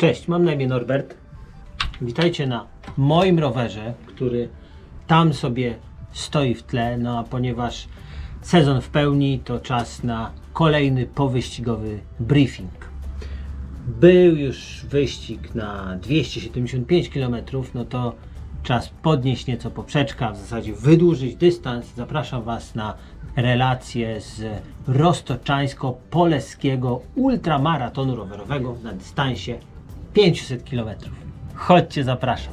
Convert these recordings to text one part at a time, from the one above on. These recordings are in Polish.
Cześć, mam na imię Norbert. Witajcie na moim rowerze, który tam sobie stoi w tle. No a ponieważ sezon w pełni, to czas na kolejny powyścigowy briefing. Był już wyścig na 275 km, no to czas podnieść nieco poprzeczka, w zasadzie wydłużyć dystans. Zapraszam Was na relację z Roztoczańsko-Poleskiego ultramaratonu rowerowego na dystansie 500 km. Chodźcie, zapraszam.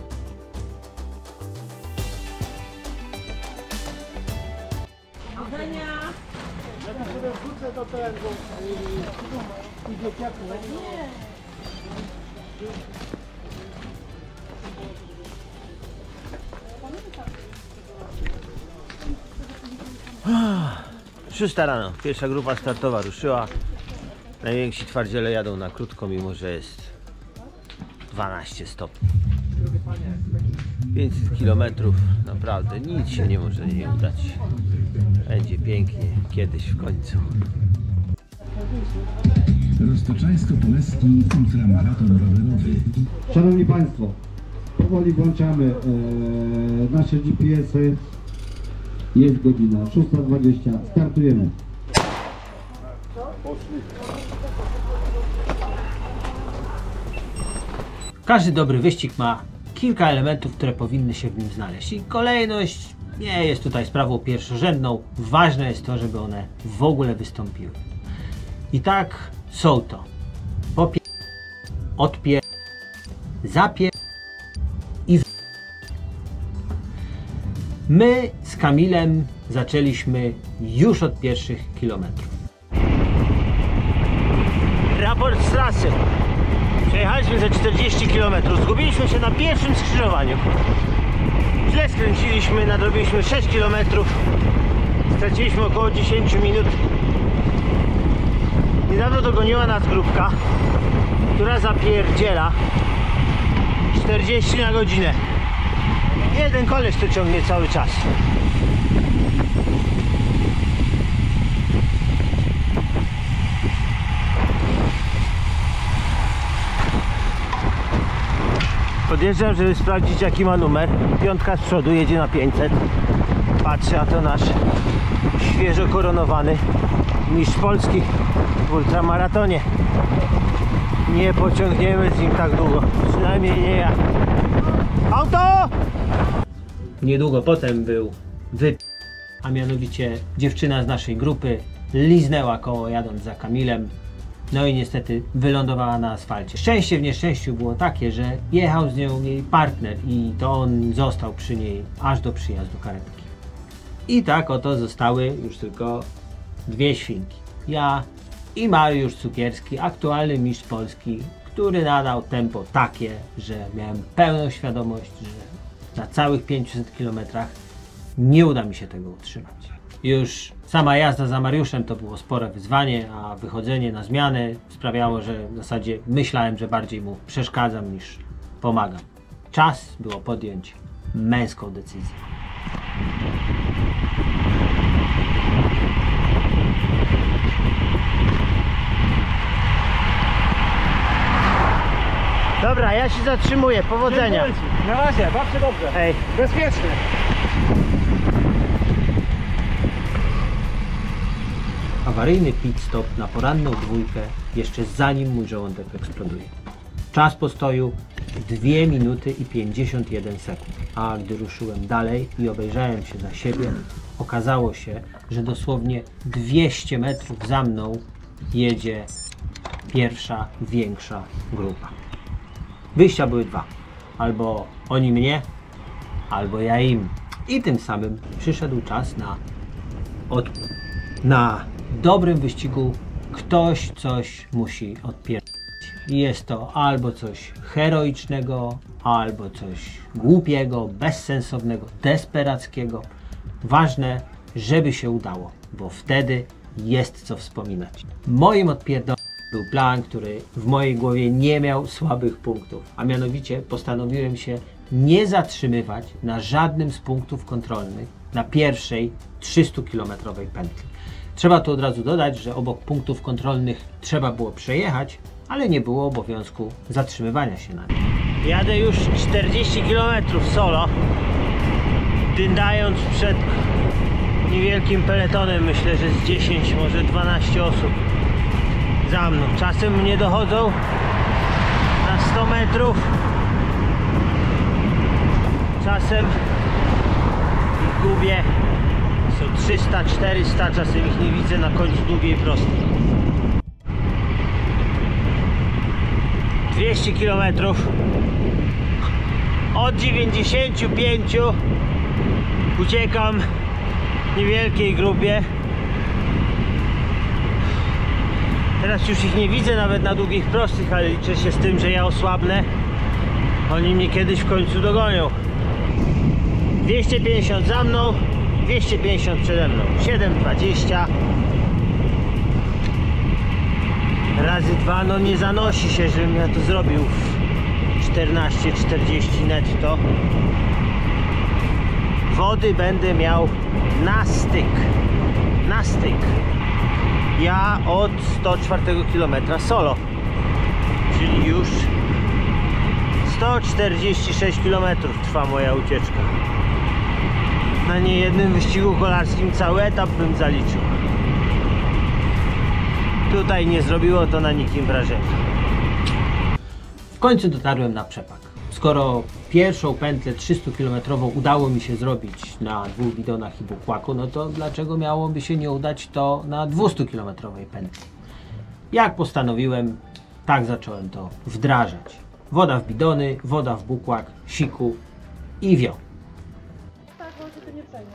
Szósta rano, pierwsza grupa startowa ruszyła. Najwięksi twardziele jadą na krótko, mimo że jest 12 stopni. 500 km, naprawdę nic się nie może nie udać. Będzie pięknie, kiedyś w końcu. Roztoczańsko-Poleski ultramaraton rowerowy. Szanowni Państwo, powoli włączamy nasze GPS-y. Jest godzina 6:20. Startujemy. Każdy dobry wyścig ma kilka elementów, które powinny się w nim znaleźć. I kolejność nie jest tutaj sprawą pierwszorzędną. Ważne jest to, żeby one w ogóle wystąpiły. I tak są to odpier, zapier i My z Kamilem zaczęliśmy już od pierwszych kilometrów. Raport z trasy. Przejechaliśmy ze 40 km. Zgubiliśmy się na pierwszym skrzyżowaniu. Źle skręciliśmy, nadrobiliśmy 6 km. Straciliśmy około 10 minut. Niedawno dogoniła nas grupka, która zapierdziela 40 na godzinę. Jeden koleś to ciągnie cały czas. Podjeżdżam, żeby sprawdzić, jaki ma numer. Piątka z przodu jedzie na 500. Patrzę, a to nasz świeżo koronowany mistrz Polski w ultramaratonie. Nie pociągniemy z nim tak długo. Przynajmniej nie ja. Auto! Niedługo potem był a mianowicie dziewczyna z naszej grupy liznęła koło, jadąc za Kamilem. No i niestety wylądowała na asfalcie. Szczęście w nieszczęściu było takie, że jechał z nią jej partner i to on został przy niej aż do przyjazdu karetki. I tak oto zostały już tylko dwie świnki. Ja i Mariusz Cukierski, aktualny mistrz Polski, który nadał tempo takie, że miałem pełną świadomość, że na całych 500 km nie uda mi się tego utrzymać. Już sama jazda za Mariuszem to było spore wyzwanie, a wychodzenie na zmianę sprawiało, że w zasadzie myślałem, że bardziej mu przeszkadzam niż pomagam. Czas było podjąć męską decyzję. Dobra, ja się zatrzymuję. Powodzenia. Na razie, bardzo dobrze. Hej. Bezpiecznie. Awaryjny pit stop na poranną dwójkę jeszcze zanim mój żołądek eksploduje. Czas postoju 2 minuty i 51 sekund. A gdy ruszyłem dalej i obejrzałem się za siebie, okazało się, że dosłownie 200 metrów za mną jedzie pierwsza, większa grupa. Wyjścia były dwa. Albo oni mnie, albo ja im. I tym samym przyszedł czas na dobrym wyścigu ktoś coś musi odpierdolić. I jest to albo coś heroicznego, albo coś głupiego, bezsensownego, desperackiego. Ważne, żeby się udało, bo wtedy jest co wspominać. Moim odpierdoleniem był plan, który w mojej głowie nie miał słabych punktów, a mianowicie postanowiłem się nie zatrzymywać na żadnym z punktów kontrolnych na pierwszej 300-kilometrowej pętli. Trzeba tu od razu dodać, że obok punktów kontrolnych trzeba było przejechać, ale nie było obowiązku zatrzymywania się na nim. Jadę już 40 km solo, dyndając przed niewielkim peletonem, myślę, że z 10, może 12 osób za mną. Czasem nie dochodzą na 100 metrów, czasem ich gubię, są 300, 400, czasem ich nie widzę na końcu długiej prostej. 200 km od 95 uciekam w niewielkiej grupie. Teraz już ich nie widzę nawet na długich prostych, ale liczę się z tym, że ja osłabnę. Oni mnie kiedyś w końcu dogonią. 250 za mną, 250 przede mną. 7,20 razy 2, no nie zanosi się, żebym ja to zrobił w 14,40 netto. Wody będę miał na styk. Ja od 104 km solo, czyli już 146 km trwa moja ucieczka. Na niejednym wyścigu kolarskim cały etap bym zaliczył. Tutaj nie zrobiło to na nikim wrażenia. W końcu dotarłem na przepak. Skoro pierwszą pętlę 300 km udało mi się zrobić na 2 bidonach i bukłaku, no to dlaczego miałoby się nie udać to na 200 km pętli? Jak postanowiłem, tak zacząłem to wdrażać. Woda w bidony, woda w bukłak, siku i wio. Tak, bo się tym nie przejmą.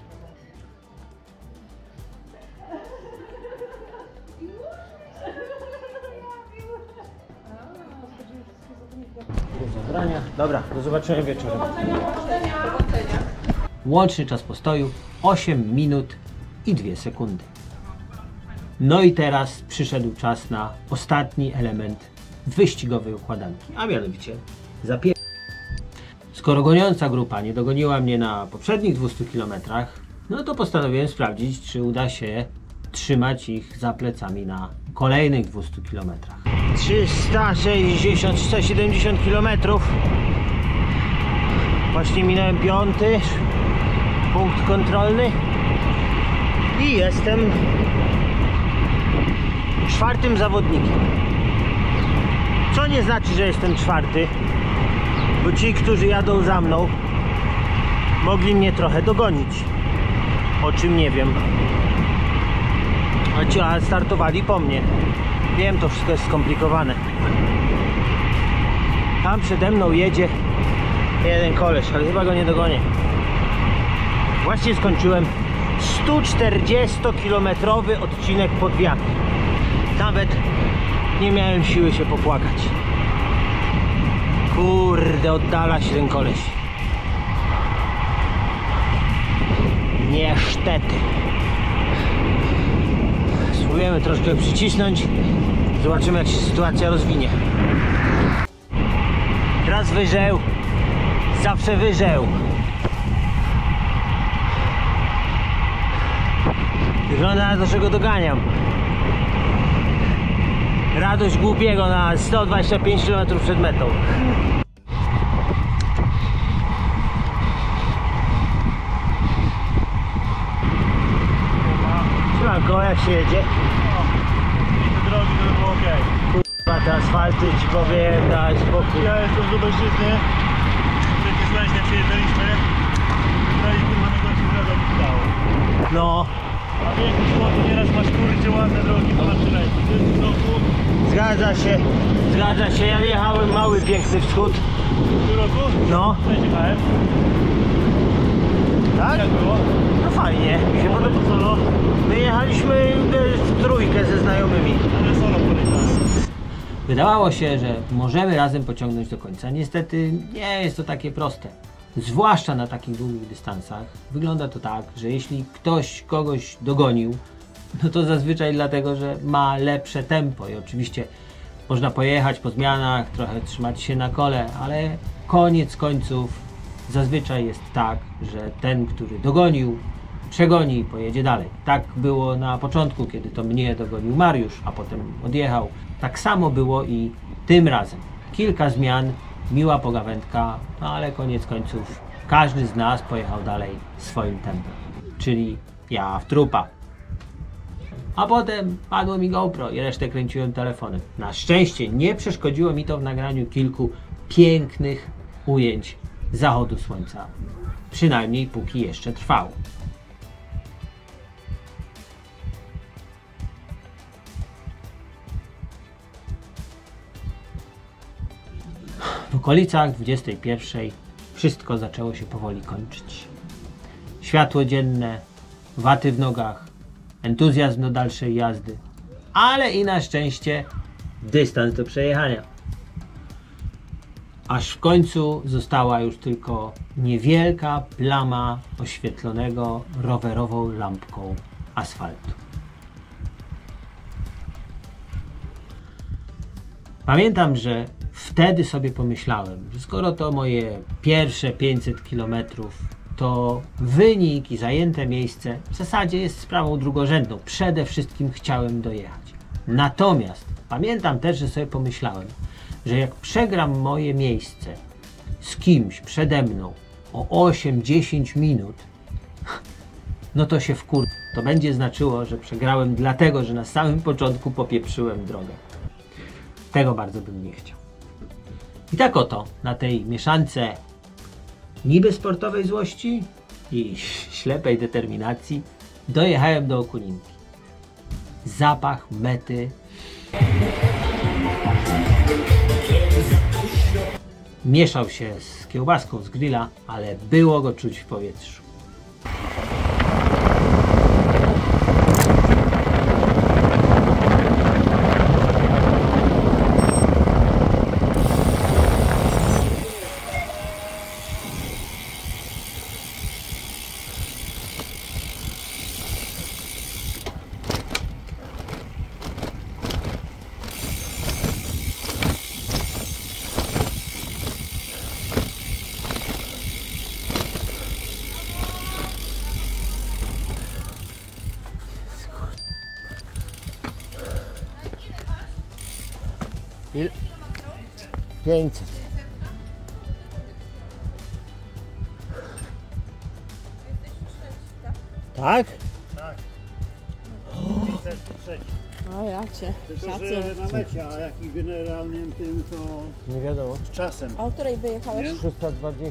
Do zabrania. Dobra, do zobaczenia wieczorem. Łączny czas postoju 8 minut i 2 sekundy. No i teraz przyszedł czas na ostatni element wyścigowej układanki, a mianowicie zapier... Skoro goniąca grupa nie dogoniła mnie na poprzednich 200 km, no to postanowiłem sprawdzić, czy uda się trzymać ich za plecami na kolejnych 200 km. 360-370 km. Właśnie minąłem 5. punkt kontrolny i jestem 4. zawodnikiem. Co nie znaczy, że jestem 4, bo ci, którzy jadą za mną, mogli mnie trochę dogonić, o czym nie wiem. A startowali po mnie. Wiem, to wszystko jest skomplikowane. Tam przede mną jedzie jeden koleś, ale chyba go nie dogonię. Właśnie skończyłem 140-kilometrowy odcinek pod wiatr. Nawet nie miałem siły się popłakać. Kurde, oddala się ten koleś. Niestety. Spróbujemy troszkę przycisnąć. Zobaczymy, jak się sytuacja rozwinie. Raz wyżeł, zawsze wyżeł. Wygląda na to, że go doganiam. Radość głupiego na 125 km przed metą. Siemanko, jak się jedzie? Te drogi to było okej. Kurwa, te asfalty ci powiem, daj spokój. Ja jestem z Lubelszczyzny. Przecież właśnie przyjeżdżaliśmy. Dali kurwa najgorszych drogach mi dało. No, A większość chłopu nieraz masz kurczę ładne drogi, to na przyleci. W tym roku, zgadza się. Ja jechałem mały, piękny wschód. w tym roku, No, też jechałem. tak? Jak było? No fajnie, mi się podoba. To solo, My jechaliśmy w trójkę ze znajomymi. ale solo podejrzewam. Wydawało się, że możemy razem pociągnąć do końca. Niestety nie jest to takie proste. Zwłaszcza na takich długich dystansach. Wygląda to tak, że jeśli ktoś kogoś dogonił, no to zazwyczaj dlatego, że ma lepsze tempo i oczywiście można pojechać po zmianach, trochę trzymać się na kole, ale koniec końców zazwyczaj jest tak, że ten, który dogonił, przegoni i pojedzie dalej. Tak było na początku, kiedy to mnie dogonił Mariusz, a potem odjechał. Tak samo było i tym razem. Kilka zmian, miła pogawędka, no ale koniec końców każdy z nas pojechał dalej swoim tempem. Czyli ja w trupa. A potem padło mi GoPro i resztę kręciłem telefonem. Na szczęście nie przeszkodziło mi to w nagraniu kilku pięknych ujęć zachodu słońca. Przynajmniej póki jeszcze trwało. W okolicach 21 wszystko zaczęło się powoli kończyć. Światło dzienne, waty w nogach, entuzjazm do dalszej jazdy, ale i na szczęście dystans do przejechania. Aż w końcu została już tylko niewielka plama oświetlonego rowerową lampką asfaltu. Pamiętam, że wtedy sobie pomyślałem, że skoro to moje pierwsze 500 km, to wynik i zajęte miejsce w zasadzie jest sprawą drugorzędną. Przede wszystkim chciałem dojechać. Natomiast pamiętam też, że sobie pomyślałem, że jak przegram moje miejsce z kimś przede mną o 8-10 minut, no to się to będzie znaczyło, że przegrałem dlatego, że na samym początku popieprzyłem drogę. Tego bardzo bym nie chciał. I tak oto, na tej mieszance niby sportowej złości i ślepej determinacji dojechałem do Okuninki. Zapach mety mieszał się z kiełbaską z grilla, ale było go czuć w powietrzu. Ile? 500. Tak? Tak. 503. O ja cię. Tylko, Szacun. że na mecie, a jaki generalnym tym to Nie wiadomo. z czasem. A o której wyjechałeś? Nie? 320.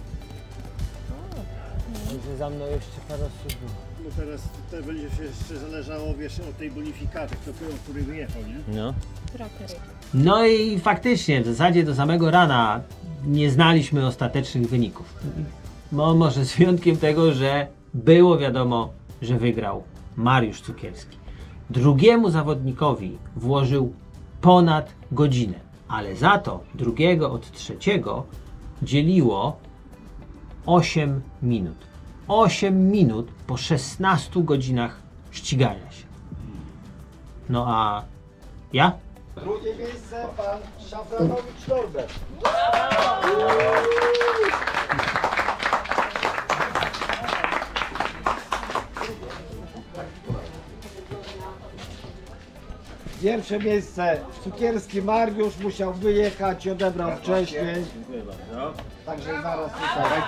Będzie za mną jeszcze parę osób było. Bo teraz to będzie się jeszcze zależało, wiesz, od tej bonifikaty, który wyjechał, nie? No. Trakery. No i faktycznie w zasadzie do samego rana nie znaliśmy ostatecznych wyników. No może z wyjątkiem tego, że było wiadomo, że wygrał Mariusz Cukierski. Drugiemu zawodnikowi włożył ponad godzinę, ale za to drugiego od trzeciego dzieliło 8 minut. 8 minut po 16 godzinach ścigania się. No a ja? Drugie miejsce pan Szafranowicz Norbert. Pierwsze miejsce Cukierski Mariusz musiał wyjechać i odebrał wcześniej. Dziękuję bardzo. Także zaraz tutaj.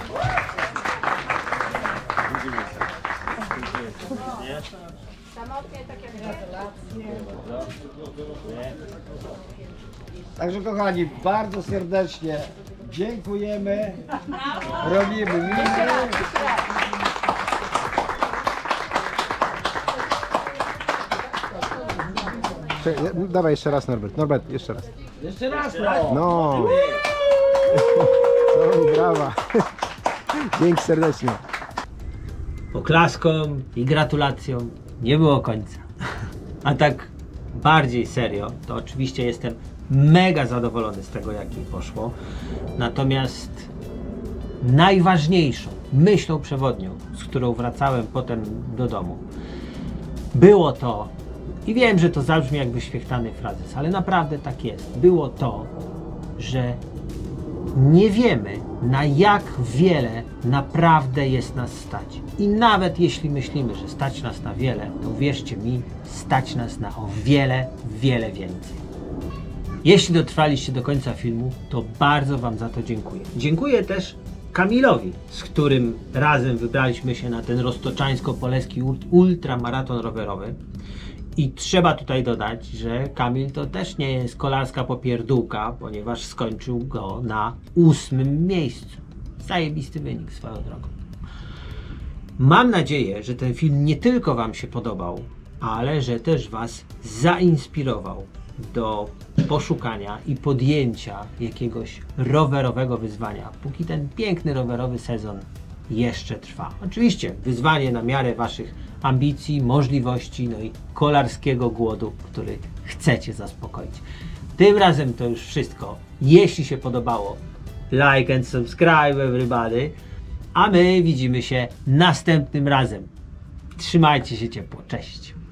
Także kochani, bardzo serdecznie dziękujemy. Robimy miny. Dawaj jeszcze raz, Norbert. Norbert, jeszcze raz. Jeszcze raz, no. No. No, brawa. Dzięki serdecznie. Oklaskom i gratulacjom nie było końca. A tak bardziej serio, to oczywiście jestem mega zadowolony z tego, jak mi poszło. Natomiast najważniejszą myślą przewodnią, z którą wracałem potem do domu, było to, i wiem, że to zabrzmi jak wyświechtany frazes, ale naprawdę tak jest, było to, że nie wiemy, na jak wiele naprawdę jest nas stać. I nawet jeśli myślimy, że stać nas na wiele, to uwierzcie mi, stać nas na o wiele, wiele więcej. Jeśli dotrwaliście do końca filmu, to bardzo Wam za to dziękuję. Dziękuję też Kamilowi, z którym razem wybraliśmy się na ten roztoczańsko-poleski ultramaraton rowerowy. I trzeba tutaj dodać, że Kamil to też nie jest kolarska popierdółka, ponieważ skończył go na 8. miejscu. Zajebisty wynik swoją drogą. Mam nadzieję, że ten film nie tylko Wam się podobał, ale że też Was zainspirował do poszukania i podjęcia jakiegoś rowerowego wyzwania, póki ten piękny rowerowy sezon jeszcze trwa. Oczywiście wyzwanie na miarę Waszych ambicji, możliwości, no i kolarskiego głodu, który chcecie zaspokoić. Tym razem to już wszystko. Jeśli się podobało, like and subscribe everybody, a my widzimy się następnym razem. Trzymajcie się ciepło. Cześć!